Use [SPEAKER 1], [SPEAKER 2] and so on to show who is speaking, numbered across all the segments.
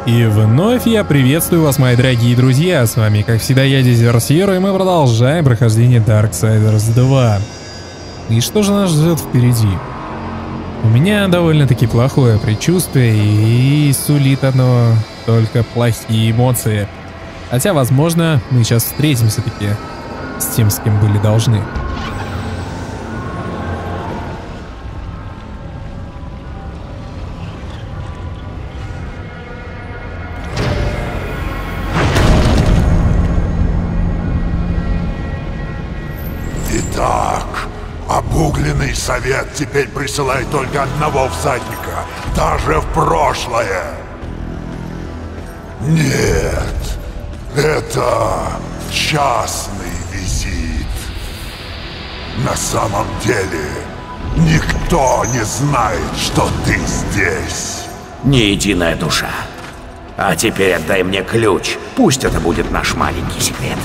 [SPEAKER 1] И вновь я приветствую вас, мои дорогие друзья. С вами, как всегда, я, Дезерсир, и мы продолжаем прохождение Darksiders 2. И что же нас ждет впереди? У меня довольно-таки плохое предчувствие, и сулит оно только плохие эмоции. Хотя, возможно, мы сейчас встретимся таки с тем, с кем были должны.
[SPEAKER 2] Итак, обугленный совет теперь присылает только одного всадника, даже в прошлое. Нет, это частный визит. На самом деле, никто не знает, что ты здесь.
[SPEAKER 3] Ни единая душа. А теперь отдай мне ключ. Пусть это будет наш маленький секрет.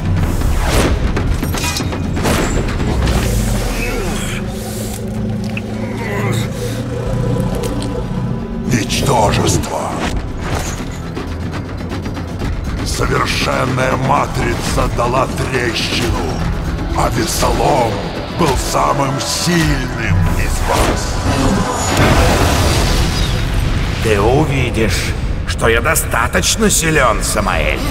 [SPEAKER 2] Ничтожество. Совершенная матрица дала трещину, а Весолом был самым сильным из вас.
[SPEAKER 3] Ты увидишь, что я достаточно силен, Самаэль.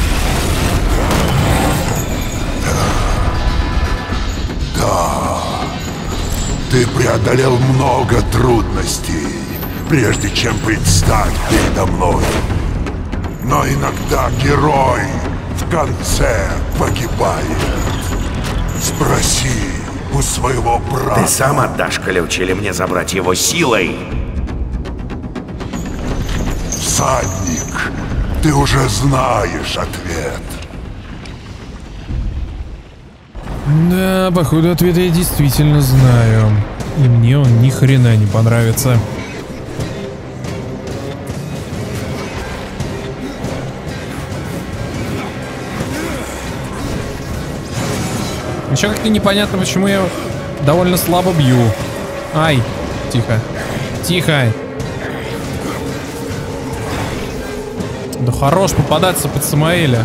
[SPEAKER 2] Да, ты преодолел много трудностей, прежде чем предстать передо мной. Но иногда герой в конце погибает. Спроси у своего брата.
[SPEAKER 3] Ты сам отдашь ключ или мне забрать его силой?
[SPEAKER 2] Всадник, ты уже знаешь ответ.
[SPEAKER 1] Да, походу ответ я действительно знаю. И мне он ни хрена не понравится. Еще как-то непонятно, почему я довольно слабо бью. Ай, тихо. Тихо. Да хорош попадаться под Самаэля.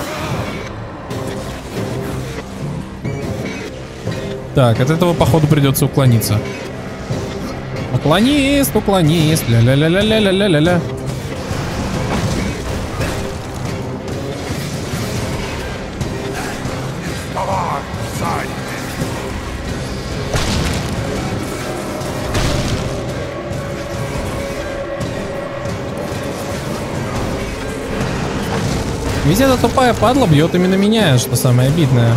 [SPEAKER 1] Так, от этого, походу, придется уклониться. Уклонист, уклонист. Ля-ля-ля-ля-ля-ля-ля-ля. Ведь эта тупая падла бьет именно меня, что самое обидное.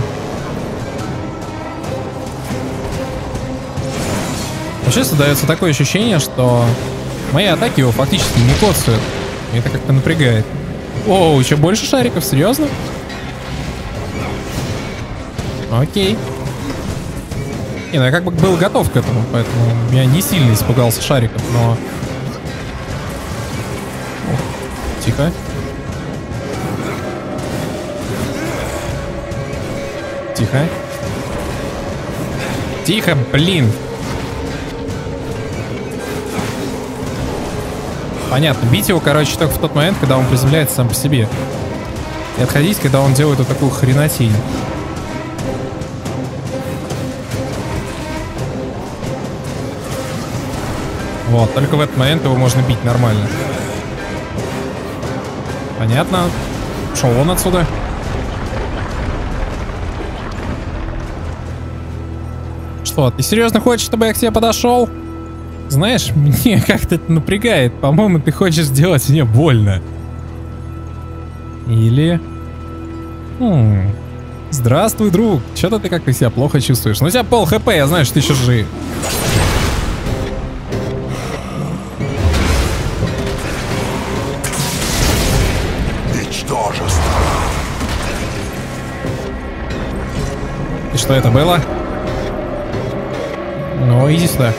[SPEAKER 1] Вообще создается такое ощущение, что мои атаки его фактически не коцают. И это как-то напрягает. Оу, еще больше шариков, серьезно? Окей. Не, ну я как бы был готов к этому, поэтому я не сильно испугался шариков, но... О, тихо. Тихо. Тихо, блин. Понятно, бить его, короче, только в тот момент, когда он приземляется сам по себе. И отходить, когда он делает вот такую хренотень. Вот, только в этот момент его можно бить нормально. Понятно. Шел он отсюда. Что, ты серьезно хочешь, чтобы я к тебе подошел? Знаешь, мне как-то это напрягает. По-моему, ты хочешь сделать мне больно. Или... Здравствуй, друг. Что-то ты как-то себя плохо чувствуешь. Ну, у тебя пол хп, я знаю, что ты еще жив.
[SPEAKER 2] Ничтожество.
[SPEAKER 1] И что это было? Ну, иди сюда.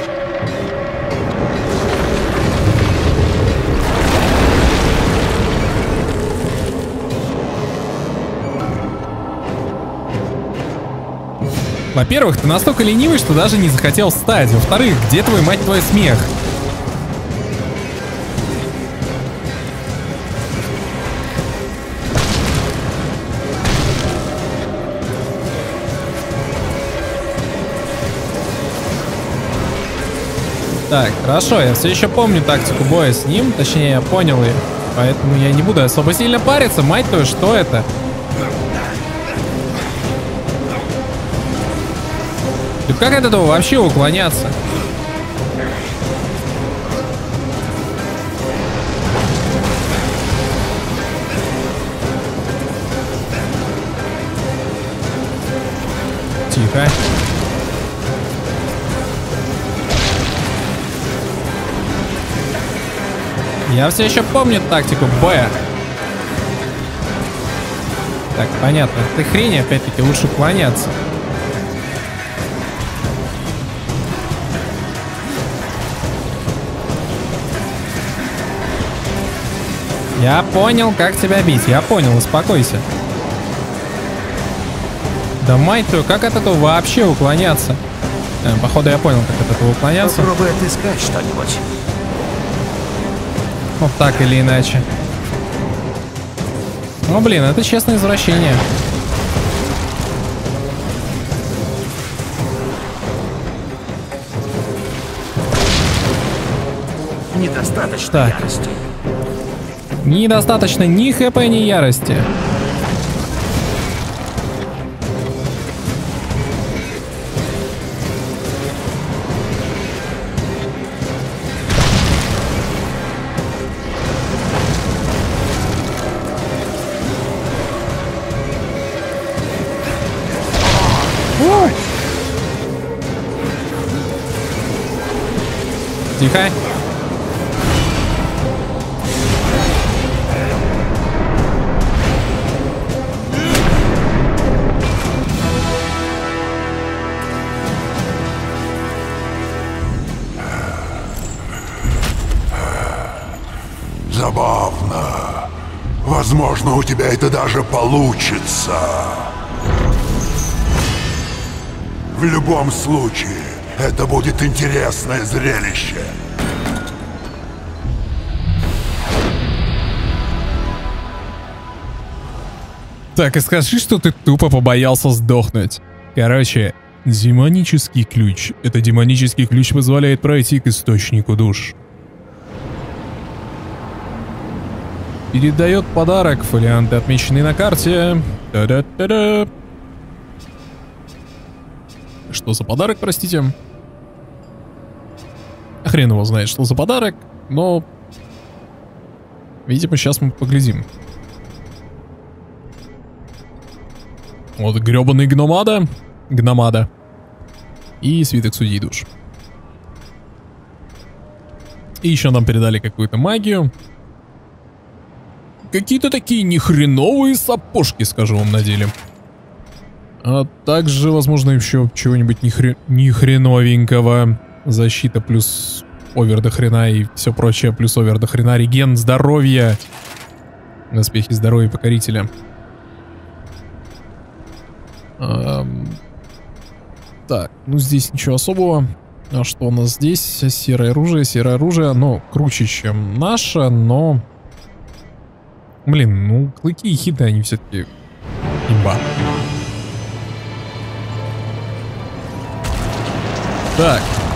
[SPEAKER 1] Во-первых, ты настолько ленивый, что даже не захотел встать. Во-вторых, где твой, мать твой, смех? Так, хорошо, я все еще помню тактику боя с ним, точнее я понял ее, поэтому я не буду особо сильно париться, мать твою, что это? Да как от этого вообще уклоняться? Тихо. Я все еще помню тактику боя. Так, понятно. Ты хрень, опять-таки, лучше уклоняться. Я понял, как тебя бить. Я понял, успокойся. Да мать твою, как от этого вообще уклоняться? Походу я понял, как от этого уклоняться.
[SPEAKER 3] Попробуй отыскать что-нибудь.
[SPEAKER 1] Вот так или иначе. Ну блин, это честное извращение.
[SPEAKER 3] Недостаточно
[SPEAKER 1] Так.
[SPEAKER 3] ярости.
[SPEAKER 1] Недостаточно ни хп, ни ярости. Тихо.
[SPEAKER 2] Забавно. Возможно, у тебя это даже получится. В любом случае, это будет интересное зрелище.
[SPEAKER 1] Так, и скажи, что ты тупо побоялся сдохнуть. Короче, демонический ключ. Это демонический ключ позволяет пройти к источнику душ. Передает подарок. Фолианты отмечены на карте. Та-да-та-да. Что за подарок, простите? Хрен его знает, что за подарок, но... Видимо, сейчас мы поглядим. Вот гребаный гномада. Гномада. И свиток судей душ. И еще нам передали какую-то магию. Какие-то такие нехреновые сапожки, скажу вам, надели. А также, возможно, еще чего-нибудь нехреновенького. Защита плюс овер до хрена и все прочее плюс овер до хрена. Реген здоровья. Доспехи здоровья покорителя. Так, ну здесь ничего особого. А что у нас здесь? Серое оружие. Серое оружие, оно круче, чем наше, но... Блин, ну клыки и хиты, они все-таки имба. Так.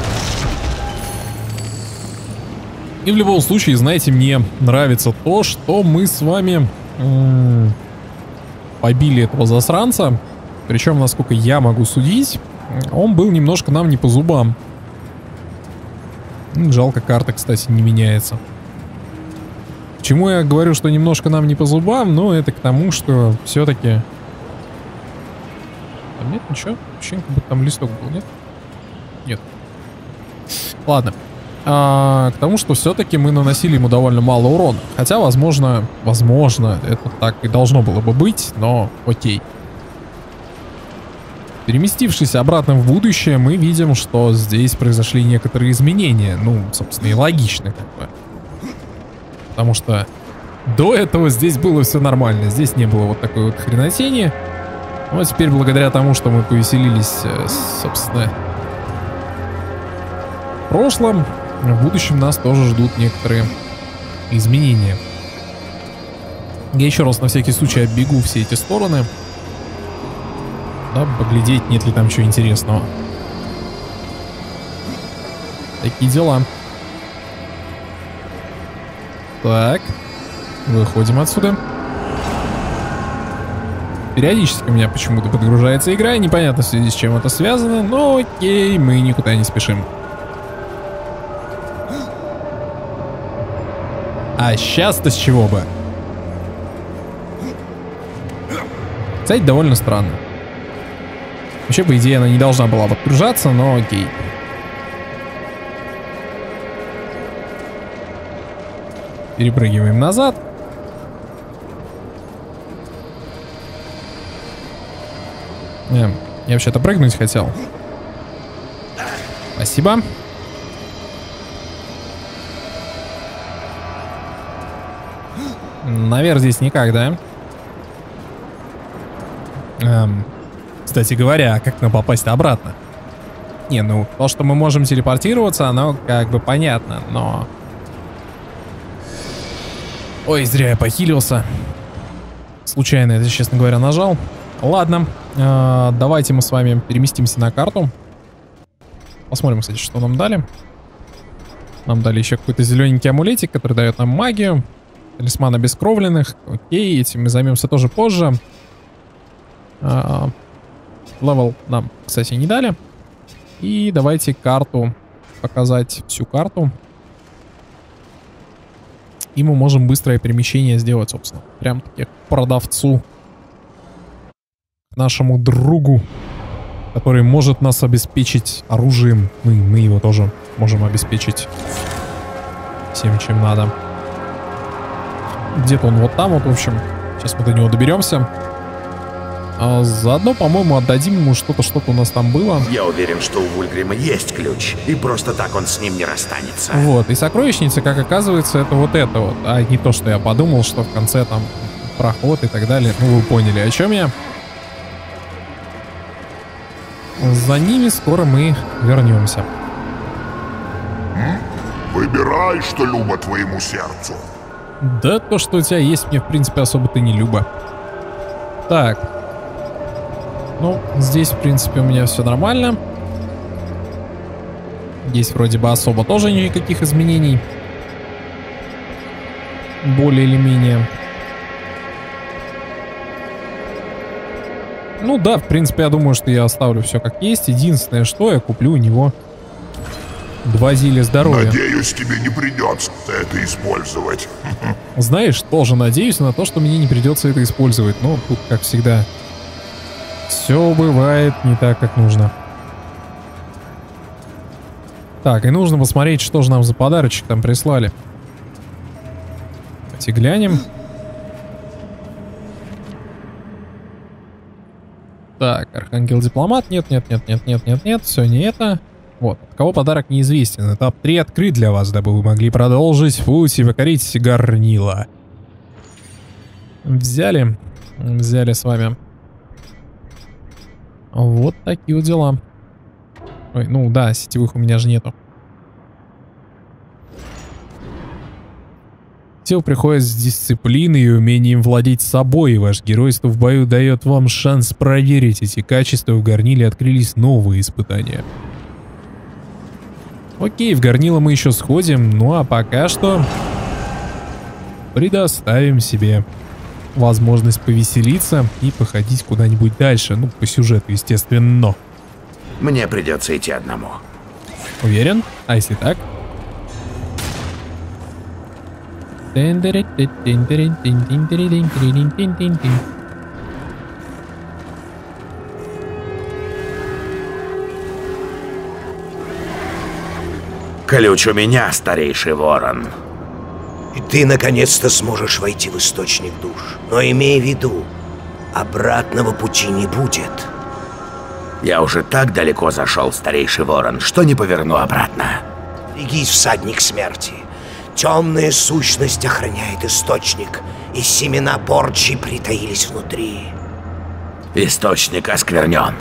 [SPEAKER 1] И в любом случае, знаете, мне нравится то, что мы с вами побили этого засранца. Причем, насколько я могу судить, он был немножко нам не по зубам. Жалко, карта, кстати, не меняется. Почему я говорю, что немножко нам не по зубам? Ну, это к тому, что все-таки... Там нет ничего? Вообще, как будто там листок был, нет? Нет. Ладно. К тому, что все-таки мы наносили ему довольно мало урона. Хотя, возможно, это так и должно было бы быть, но окей. Переместившись обратно в будущее, мы видим, что здесь произошли некоторые изменения. Ну, собственно, и логично как бы. Потому что до этого здесь было все нормально. Здесь не было вот такой вот хренотени. Но теперь, благодаря тому, что мы повеселились, собственно, в прошлом, в будущем нас тоже ждут некоторые изменения. Я еще раз на всякий случай оббегу все эти стороны. Да, поглядеть, нет ли там чего интересного. Такие дела. Так. Выходим отсюда. Периодически у меня почему-то подгружается игра, и непонятно в связи с чем это связано, но окей, мы никуда не спешим. А сейчас-то с чего бы? Кстати, довольно странно. Вообще, по идее, она не должна была подгружаться, но окей. Перепрыгиваем назад. Я вообще-то прыгнуть хотел. Спасибо. Наверх здесь никак, да? Кстати говоря, как нам попасть обратно? Не, ну, то, что мы можем телепортироваться, оно как бы понятно, но... Ой, зря я похилился. Случайно это, честно говоря, нажал. Ладно, давайте мы с вами переместимся на карту. Посмотрим, кстати, что нам дали. Нам дали еще какой-то зелененький амулетик, который дает нам магию. Талисман обескровленных. Окей, этим мы займемся тоже позже. Левел нам, кстати, не дали. И давайте карту показать, всю карту. И мы можем быстрое перемещение сделать, собственно. Прям таки к продавцу. К нашему другу, который может нас обеспечить оружием. Мы его тоже можем обеспечить всем, чем надо. Где-то он вот там вот, в общем. Сейчас мы до него доберемся. Заодно, по-моему, отдадим ему что-то у нас там было.
[SPEAKER 3] Я уверен, что у Вульгрима есть ключ, и просто так он с ним не расстанется.
[SPEAKER 1] Вот, и сокровищница, как оказывается, это вот, а не то, что я подумал, что в конце там проход и так далее. Ну, вы поняли, о чем я. За ними скоро мы вернемся.
[SPEAKER 2] Выбирай, что любо твоему сердцу.
[SPEAKER 1] Да, то, что у тебя есть, мне, в принципе, особо-то не любо. Так. Ну, здесь, в принципе, у меня все нормально. Здесь вроде бы особо тоже никаких изменений. Более или менее. Ну да, в принципе, я думаю, что я оставлю все как есть. Единственное, что я куплю у него 2 зелья здоровья.
[SPEAKER 2] Надеюсь, тебе не придется это использовать.
[SPEAKER 1] Знаешь, тоже надеюсь на то, что мне не придется это использовать. Но тут, как всегда, все бывает не так, как нужно. Так, и нужно посмотреть, что же нам за подарочек там прислали. Давайте глянем. Так, Архангел-дипломат. Нет, все не это. Вот, от кого подарок неизвестен. Этап 3 открыт для вас, дабы вы могли продолжить путь и покорить горнило. Взяли с вами. Вот такие вот дела. Ой, ну да, сетевых у меня же нету. Сил приходит с дисциплиной и умением владеть собой, и ваш геройство в бою дает вам шанс проверить эти качества. В горниле открылись новые испытания. Окей, в горнило мы еще сходим, ну а пока что предоставим себе возможность повеселиться и походить куда-нибудь дальше. Ну, по сюжету, естественно.
[SPEAKER 3] Мне придется идти одному.
[SPEAKER 1] Уверен? А если так?
[SPEAKER 3] Ключ у меня, старейший ворон.
[SPEAKER 4] И ты наконец-то сможешь войти в источник душ. Но имей в виду, обратного пути не будет.
[SPEAKER 3] Я уже так далеко зашел, старейший ворон, что не поверну обратно.
[SPEAKER 4] Берегись, всадник смерти. Темная сущность охраняет источник, и семена порчи притаились внутри.
[SPEAKER 3] Источник осквернен.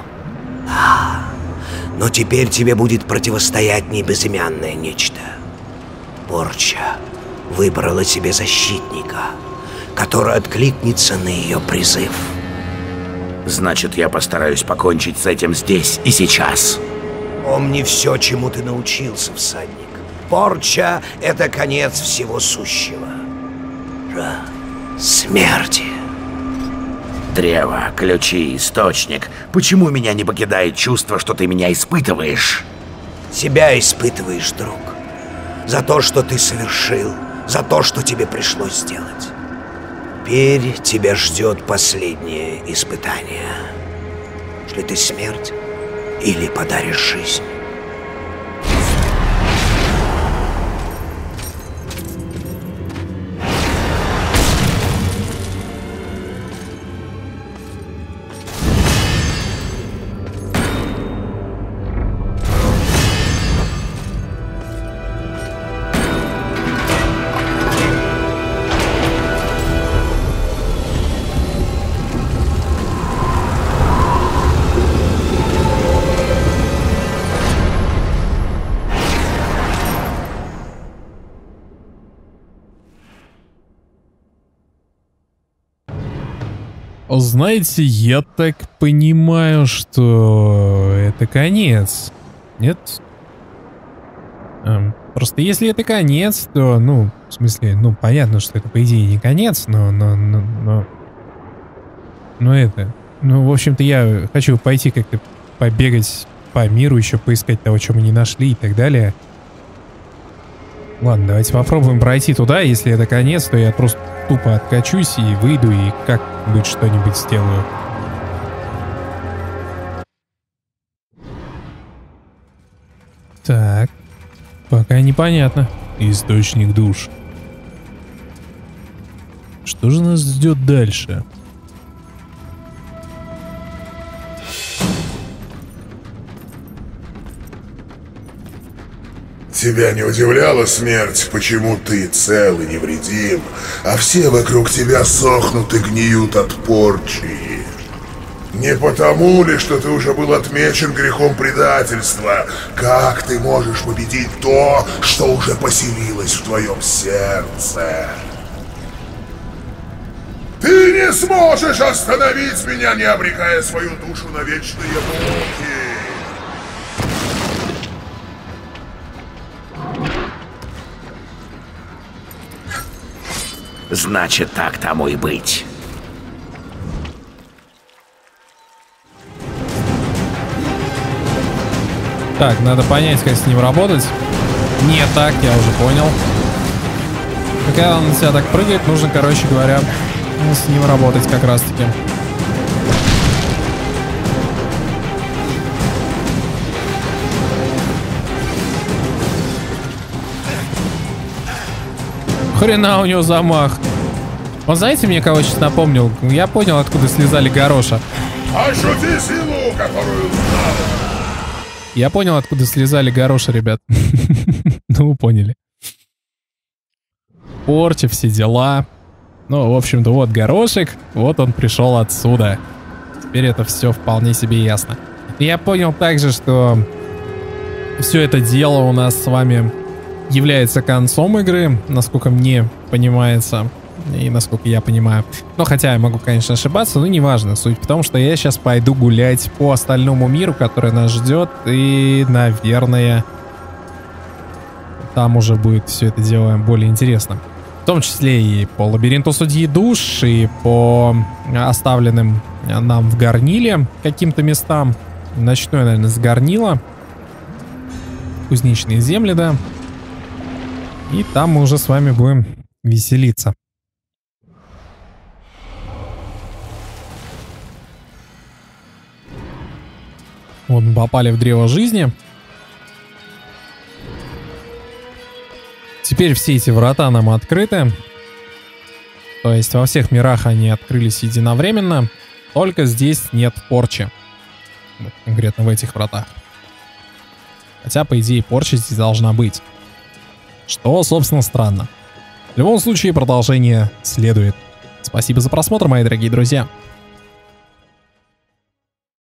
[SPEAKER 4] Но теперь тебе будет противостоять не безымянное нечто. Порча выбрала себе защитника, который откликнется на ее призыв.
[SPEAKER 3] Значит, я постараюсь покончить с этим здесь и сейчас.
[SPEAKER 4] Помни все, чему ты научился, всадник. Порча — это конец всего сущего. Смерти.
[SPEAKER 3] Древо, ключи, источник. Почему меня не покидает чувство, что ты меня испытываешь?
[SPEAKER 4] Себя испытываешь, друг. За то, что ты совершил, за то, что тебе пришлось сделать. Теперь тебя ждет последнее испытание. Шли ты смерть или подаришь жизнь?
[SPEAKER 1] Знаете, я так понимаю, что это конец. Нет? Просто если это конец, то, ну, в смысле, ну, понятно, что это, по идее, не конец, но это... Ну, в общем-то, я хочу пойти как-то побегать по миру, еще поискать того, что мы не нашли и так далее. Ладно, давайте попробуем пройти туда. Если это конец, то я просто тупо откачусь и выйду, и как-нибудь что-нибудь сделаю. Так, пока непонятно. Источник душ. Что же нас ждет дальше?
[SPEAKER 2] Тебя не удивляла смерть, почему ты цел и невредим, а все вокруг тебя сохнут и гниют от порчи? Не потому ли, что ты уже был отмечен грехом предательства? Как ты можешь победить то, что уже поселилось в твоем сердце? Ты не сможешь остановить меня, не обрекая свою душу на вечные муки!
[SPEAKER 3] Значит, так тому и быть.
[SPEAKER 1] Так, надо понять, как с ним работать. Не так, я уже понял. Когда он на тебя так прыгает, нужно, короче говоря, с ним работать как раз-таки. Хрена у него замах. Он, знаете, мне кого сейчас напомнил? Я понял, откуда слезали гороша.
[SPEAKER 2] Ощути силу, которую знал.
[SPEAKER 1] Я понял, откуда слезали гороша, ребят. Ну, вы поняли. Порча, все дела. Ну, в общем-то, вот горошек. Вот он пришел отсюда. Теперь это все вполне себе ясно. И я понял также, что все это дело у нас с вами является концом игры, насколько мне понимается и насколько я понимаю. Но хотя я могу, конечно, ошибаться, но неважно. Суть в том, что я сейчас пойду гулять по остальному миру, который нас ждет, и, наверное, там уже будет все это дело более интересно. В том числе и по лабиринту судьи душ, и по оставленным нам в горниле каким-то местам. Начну я, наверное, с горнила. Кузнечные земли, да. И там мы уже с вами будем веселиться. Вот мы попали в древо жизни. Теперь все эти врата нам открыты. То есть во всех мирах они открылись единовременно. Только здесь нет порчи. Вот, конкретно в этих вратах. Хотя, по идее, порча здесь должна быть. Что, собственно, странно. В любом случае, продолжение следует. Спасибо за просмотр, мои дорогие друзья.